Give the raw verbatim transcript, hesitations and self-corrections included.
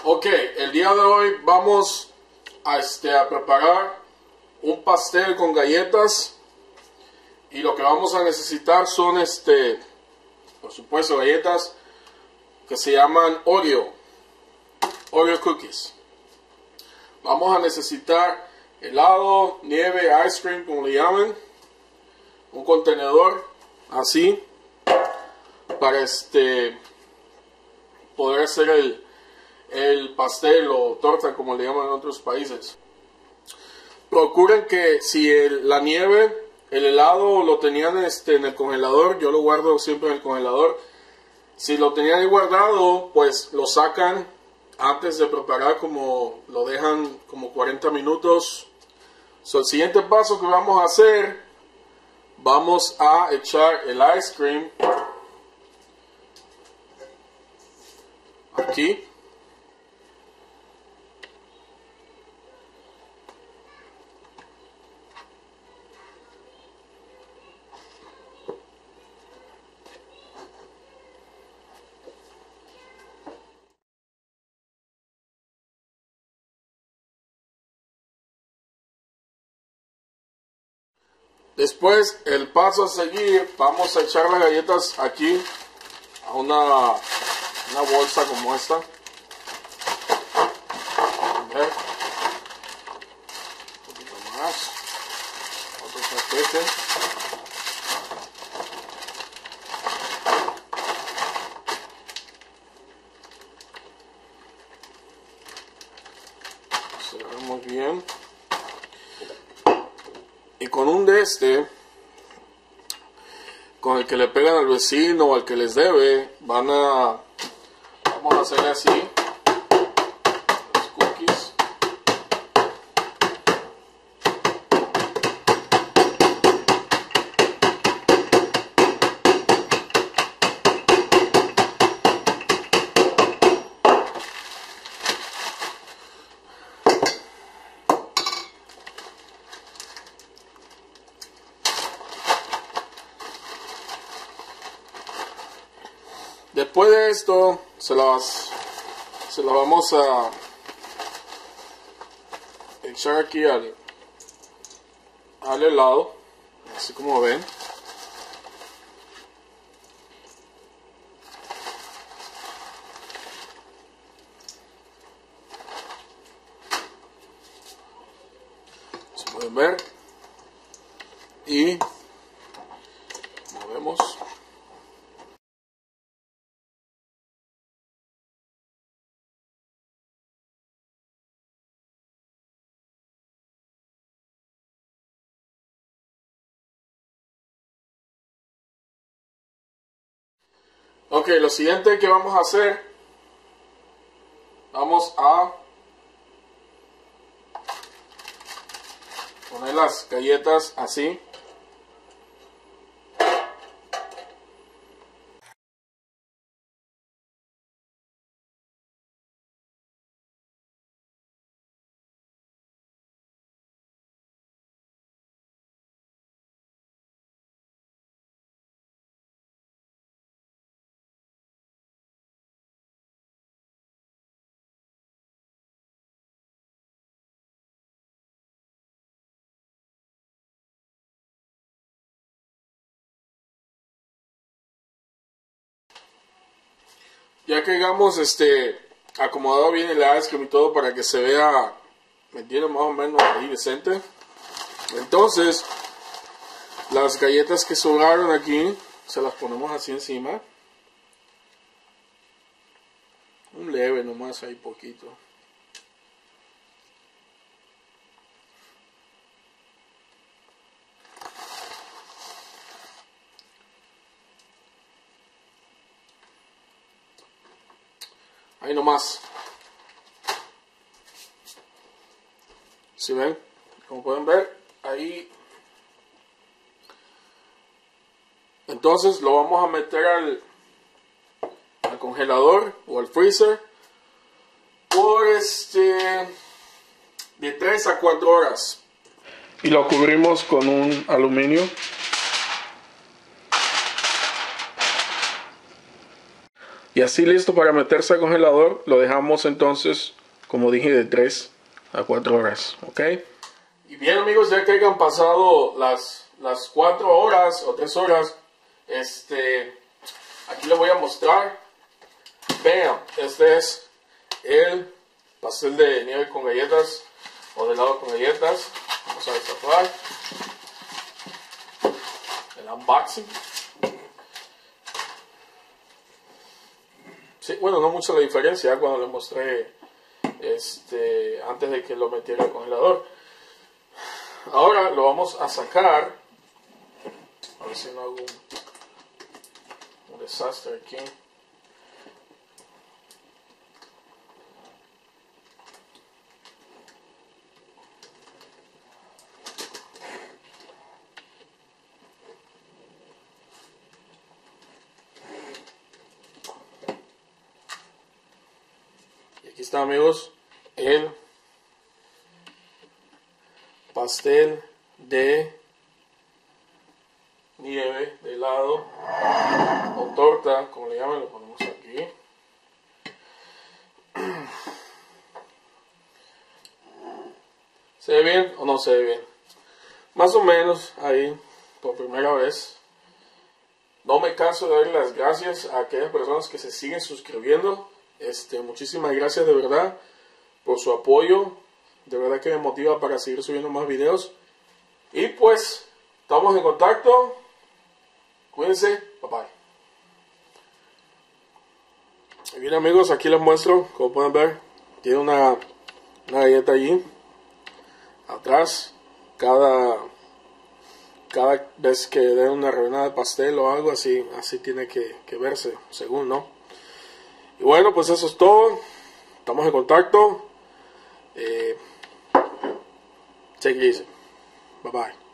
Ok, el día de hoy vamos a, este, a preparar un pastel con galletas. Y lo que vamos a necesitar son, este, por supuesto, galletas que se llaman Oreo, Oreo Cookies. Vamos a necesitar helado, nieve, ice cream, como le llaman. Un contenedor así para este poder hacer el, el pastel o torta, como le llaman en otros países. Procuren que si el, la nieve, el helado lo tenían este, en el congelador, yo lo guardo siempre en el congelador. Si lo tenían ahí guardado, pues lo sacan antes de preparar, como lo dejan como cuarenta minutos. So, el siguiente paso que vamos a hacer, vamos a echar el ice cream aquí. Después, el paso a seguir, vamos a echar las galletas aquí a una, una bolsa como esta. Un poquito más. Otro paquete. Cerramos bien. Y con un de este, con el que le pegan al vecino o al que les debe, van a, vamos a hacer así, los cookies. Después de esto, se las, se las vamos a echar aquí al, al helado, así como ven. Se pueden ver. Y movemos. Ok, lo siguiente que vamos a hacer, vamos a poner las galletas así. Ya que hayamos este, acomodado bien el ice cream y todo para que se vea, me entienden, más o menos ahí decente. Entonces, las galletas que sobraron aquí, se las ponemos así encima. Un leve nomás, ahí poquito. Ahí nomás. ¿Sí ven? Como pueden ver, ahí. Entonces lo vamos a meter al, al congelador o al freezer por este de tres a cuatro horas. Y lo cubrimos con un aluminio. Y así listo para meterse al congelador. Lo dejamos entonces, como dije, de tres a cuatro horas, ¿ok? Y bien, amigos, ya que hayan pasado las, las cuatro horas o tres horas, este, aquí les voy a mostrar. Vean, este es el pastel de nieve con galletas o de helado con galletas. Vamos a destapar el unboxing. Sí, bueno, no mucha la diferencia cuando les mostré este, antes de que lo metiera al congelador. Ahora lo vamos a sacar. A ver si no hago un, un desastre aquí. Y aquí está, amigos, el pastel de nieve de helado o torta, como le llaman, lo ponemos aquí. ¿Se ve bien o no se ve bien? Más o menos ahí, por primera vez. No me canso de darle las gracias a aquellas personas que se siguen suscribiendo. Este, muchísimas gracias de verdad por su apoyo. De verdad que me motiva para seguir subiendo más videos. Y pues, estamos en contacto. Cuídense. Bye bye. Y bien, amigos, aquí les muestro, como pueden ver, tiene una, una galleta allí. Atrás, cada, cada vez que den una rebanada de pastel o algo así, así tiene que, que verse, según, ¿no? Y bueno, pues eso es todo. Estamos en contacto. Eh, take it easy. Bye bye.